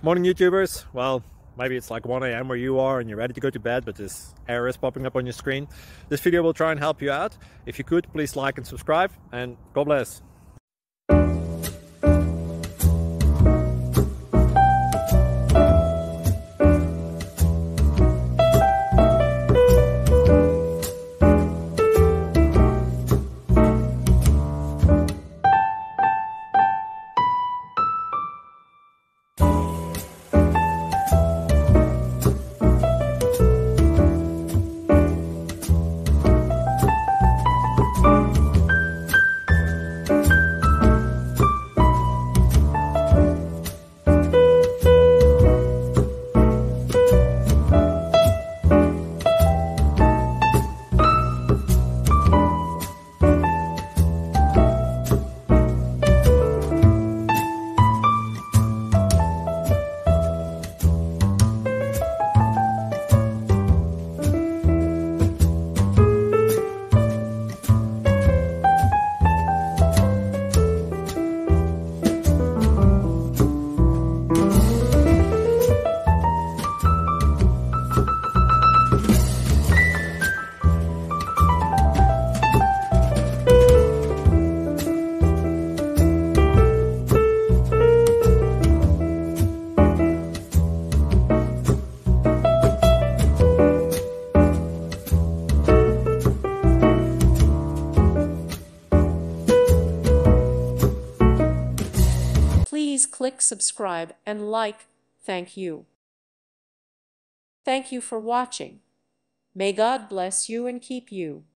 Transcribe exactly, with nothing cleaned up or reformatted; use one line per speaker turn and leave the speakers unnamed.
Morning YouTubers. Well, maybe it's like one A M where you are and you're ready to go to bed, but this error is popping up on your screen. This video will try and help you out. If you could, please like and subscribe, and God bless.
Please click subscribe and like. Thank you. Thank you for watching. May God bless you and keep you.